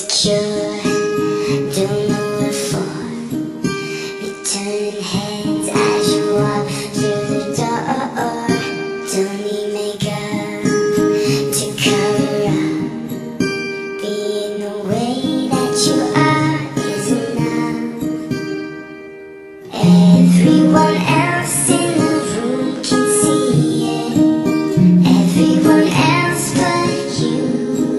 insecure, don't know what for. You're turning heads as you walk through the door. Don't need makeup to cover up. Being the way that you are is enough. Everyone else in the room can see it. Everyone else but you.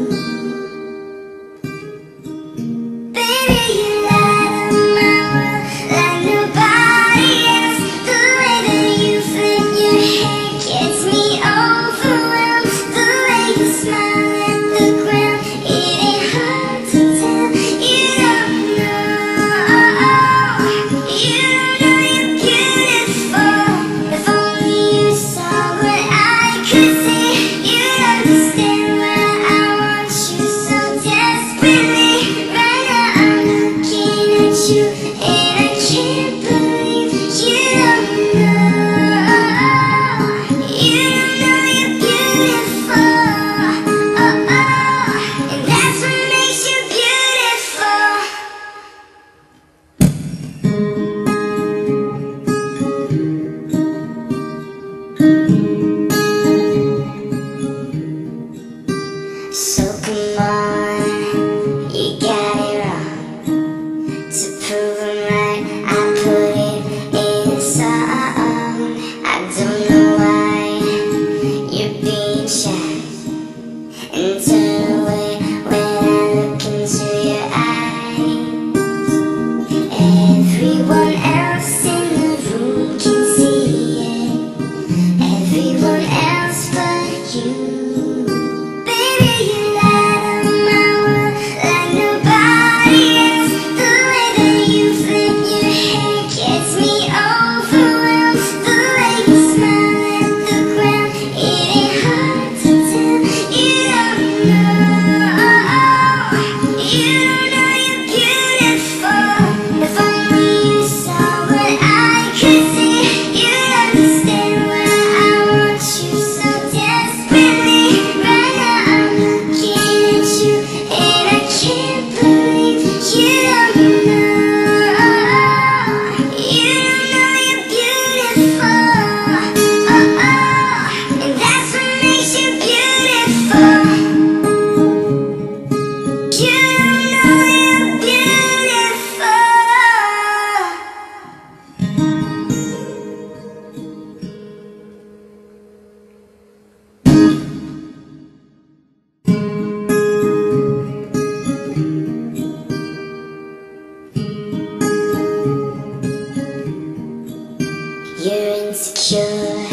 So come on, you got it wrong. To prove I'm right, I put it in a song. I don't know why you're being shy and turn away when I look into your eyes. Everyone else in the room can see it. Everyone else but you. You're insecure,